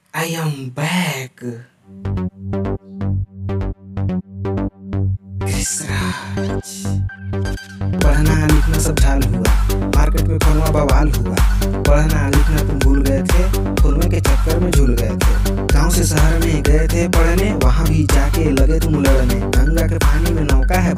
I am back. Krishnaraj. पढ़ना लिखना सब ढाल हुआ, मार्केट में फरमा बवाल हुआ। पढ़ना लिखना तुम भूल गए थे, फुलमे के चक्कर में झूल गए थे। गांव से शहर में गए थे पढ़ने, वहाँ भी जाके लगे तुम लड़ने। गंगा के पानी में नौका है